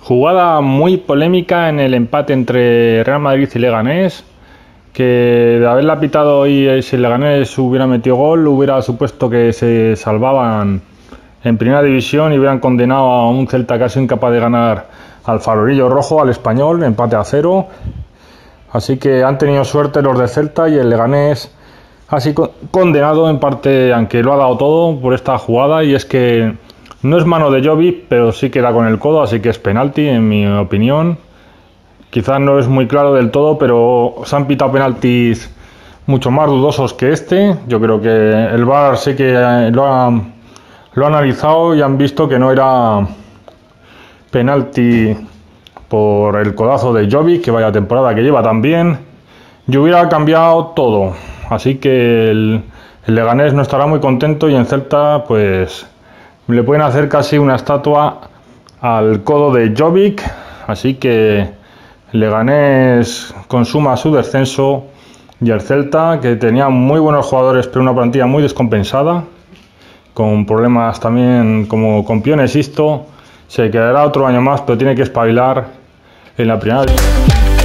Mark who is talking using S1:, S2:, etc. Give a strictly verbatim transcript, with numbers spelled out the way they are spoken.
S1: Jugada muy polémica en el empate entre Real Madrid y Leganés, que de haberla pitado hoy, si el Leganés hubiera metido gol, hubiera supuesto que se salvaban en primera división y hubieran condenado a un Celta casi incapaz de ganar al Farolillo Rojo, al Español, empate a cero. Así que han tenido suerte los de Celta y el Leganés ha sido condenado en parte, aunque lo ha dado todo por esta jugada, y es que no es mano de Jovic, pero sí queda con el codo, así que es penalti en mi opinión. Quizás no es muy claro del todo, pero se han pitado penaltis mucho más dudosos que este. Yo creo que el V A R sí que lo ha, lo ha analizado y han visto que no era penalti por el codazo de Jovic, que vaya temporada que lleva también. Yo hubiera cambiado todo, así que el, el Leganés no estará muy contento y en Celta pues le pueden hacer casi una estatua al codo de Jovic, así que el Leganés consuma su descenso y el Celta, que tenía muy buenos jugadores pero una plantilla muy descompensada, con problemas también como con Pione Sisto, se quedará otro año más, pero tiene que espabilar en la primera división.